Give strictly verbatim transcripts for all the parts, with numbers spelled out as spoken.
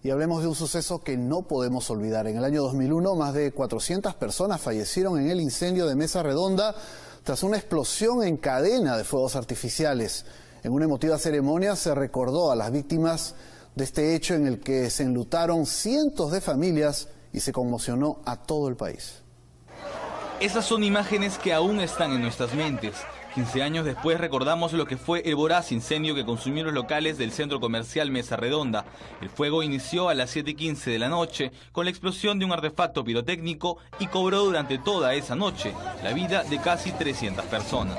Y hablemos de un suceso que no podemos olvidar. En el año dos mil uno, más de cuatrocientas personas fallecieron en el incendio de Mesa Redonda tras una explosión en cadena de fuegos artificiales. En una emotiva ceremonia se recordó a las víctimas de este hecho en el que se enlutaron cientos de familias y se conmocionó a todo el país. Esas son imágenes que aún están en nuestras mentes. quince años después recordamos lo que fue el voraz incendio que consumió los locales del centro comercial Mesa Redonda. El fuego inició a las siete y quince de la noche con la explosión de un artefacto pirotécnico y cobró durante toda esa noche la vida de casi trescientas personas.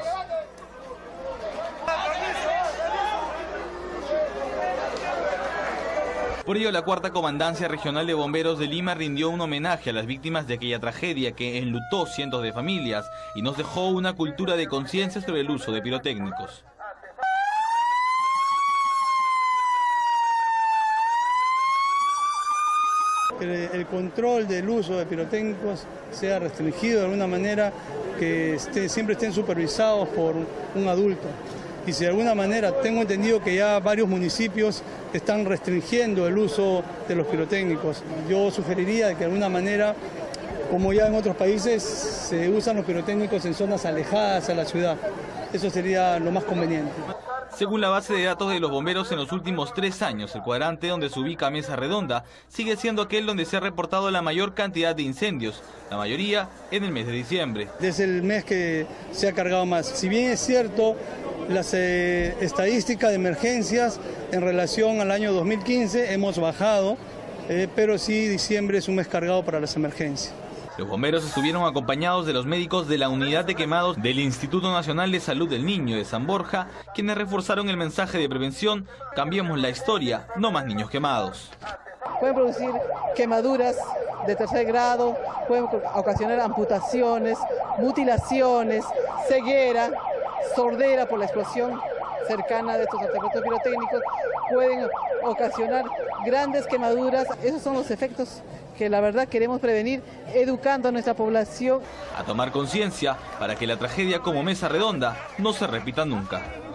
Por ello, la Cuarta Comandancia Regional de Bomberos de Lima rindió un homenaje a las víctimas de aquella tragedia que enlutó cientos de familias y nos dejó una cultura de conciencia sobre el uso de pirotécnicos. Que el control del uso de pirotécnicos sea restringido de alguna manera, que esté, siempre estén supervisados por un adulto. Y si de alguna manera, tengo entendido que ya varios municipios están restringiendo el uso de los pirotécnicos. Yo sugeriría que de alguna manera, como ya en otros países, se usan los pirotécnicos en zonas alejadas a la ciudad. Eso sería lo más conveniente. Según la base de datos de los bomberos, en los últimos tres años, el cuadrante donde se ubica Mesa Redonda sigue siendo aquel donde se ha reportado la mayor cantidad de incendios, la mayoría en el mes de diciembre. Es el mes que se ha cargado más. Si bien es cierto, las eh, estadísticas de emergencias en relación al año dos mil quince hemos bajado, eh, pero sí diciembre es un mes cargado para las emergencias. Los bomberos estuvieron acompañados de los médicos de la Unidad de Quemados del Instituto Nacional de Salud del Niño de San Borja, quienes reforzaron el mensaje de prevención: cambiemos la historia, no más niños quemados. Pueden producir quemaduras de tercer grado, pueden ocasionar amputaciones, mutilaciones, ceguera, sordera por la explosión cercana de estos artefactos pirotécnicos, pueden ocasionar grandes quemaduras. Esos son los efectos que la verdad queremos prevenir, educando a nuestra población. A tomar conciencia para que la tragedia como Mesa Redonda no se repita nunca.